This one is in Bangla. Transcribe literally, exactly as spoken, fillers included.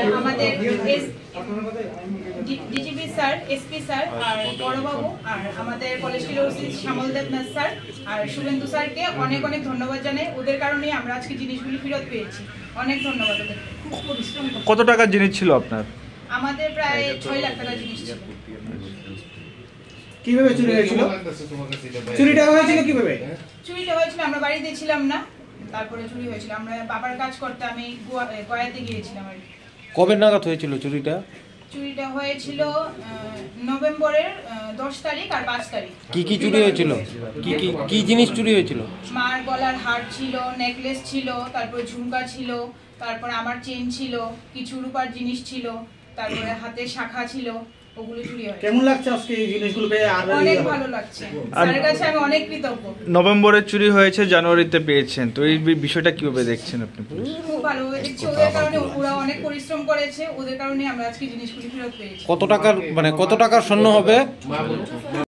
আমাদের ডিজিপি স্যার, এসপি স্যার আর বড়বাবু আর আমাদের কলেজটির ওসি শ্যামল দেবনাথ স্যার আর শুভেন্দু স্যারকে অনেক অনেক ধন্যবাদ জানাই। ওদের কারণেই আমরা আজকে জিনিসগুলি ফেরত পেয়েছি। অনেক ধন্যবাদ ওদের। কত টাকার জিনিস ছিল আপনার? আমাদের প্রায় ছয় লাখ টাকার জিনিস ছিল। কিভাবে চুরি হয়েছিল? চুরিটা হয়েছিল কিভাবে? চুরিটা হয়েছিল আমরা বাড়িতে ছিলাম না, তারপরে চুরি হয়েছিল। আমরা বাবার কাজ করতে আমি গয়াতে গিয়েছিলাম আর কি। কবে নাগাদ হয়েছিল চুরিটা? চুরিটা হয়েছিল নভেম্বরের দশ তারিখ আর পাঁচ তারিখ। কি কি চুরি হয়েছিল? কি কি কি জিনিস চুরি হয়েছিল? মার গলার হার ছিল, নেকলেস ছিল, তারপর ঝুমকা ছিল, তারপর আমার চেন ছিল, কিছু রূপার জিনিস ছিল, তারপরে হাতে শাখা ছিল, ওগুলো চুরি হয়েছে। কেমন লাগছে আজকে এই জিনিসগুলো পেয়ে? আর অনেক ভালো লাগছে, স্যারের কাছে আমি অনেক কৃতজ্ঞ। নভেম্বরে চুরি হয়েছে, জানুয়ারিতে পেয়েছেন, তো এই বিষয়টা কিভাবে দেখছেন আপনি? খুব ভালোভাবে দেখছি, ওদের কারণে ওরা অনেক পরিশ্রম করেছে, ওদের কারণে আমরা আজকে জিনিসগুলি ফেরত পেয়েছি। কত টাকার মানে কত টাকার স্বর্ণ হবে?